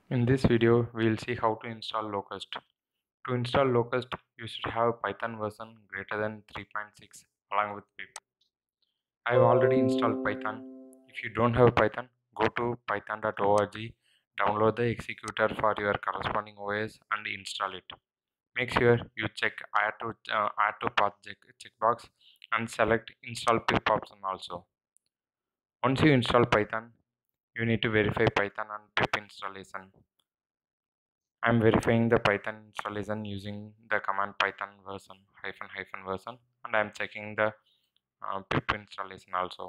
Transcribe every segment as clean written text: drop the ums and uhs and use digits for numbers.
In this video, we will see how to install Locust. To install Locust, you should have Python version greater than 3.6 along with pip. I have already installed Python. If you don't have Python, go to python.org, download the executor for your corresponding OS and install it. Make sure you check add to path checkbox and select install pip option also. Once you install Python, you need to verify Python and pip installation. I'm verifying the Python installation using the command python version hyphen version, and I'm checking the pip installation also.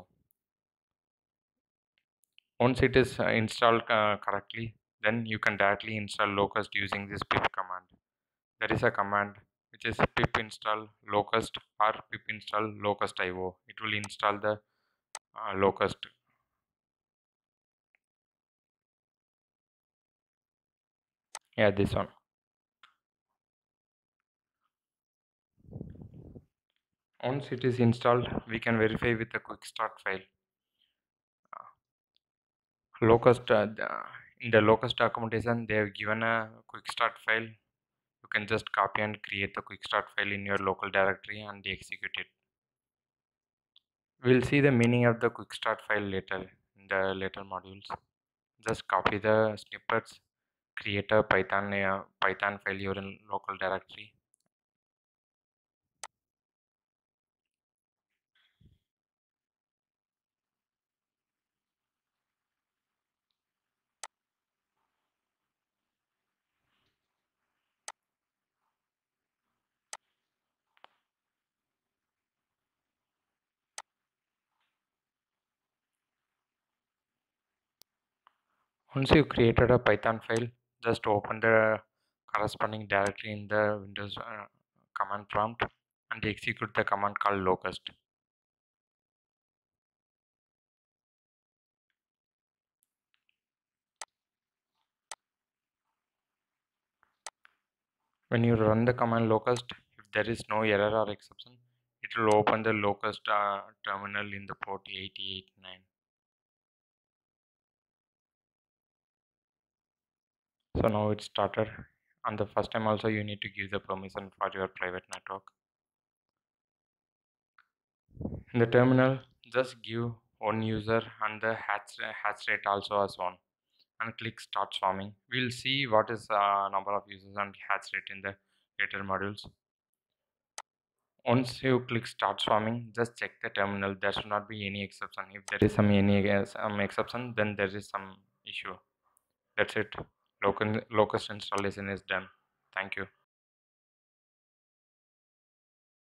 Once it is installed correctly, then you can directly install Locust using this pip command. There is a command which is pip install locust or pip install locust.io. It will install the Locust. Yeah, this one. Once it is installed, we can verify with a quick start file. Locust in the Locust documentation, they have given a quick start file. You can just copy and create the quick start file in your local directory and execute it. We'll see the meaning of the quick start file later in the later modules. Just copy the snippets, create a Python file your local directory. Once you created a Python file, just open the corresponding directory in the Windows command prompt and execute the command called locust. When you run the command locust, if there is no error or exception, it will open the locust terminal in the port 8089. So now it started. And the first time also you need to give the permission for your private network. In the terminal, just give one user and the hash rate also as one, and click start swarming. We'll see what is number of users and hash rate in the later modules. Once you click start swarming, just check the terminal. There should not be any exception. If there is some exception, then there is some issue. That's it. Locust installation is done. Thank you.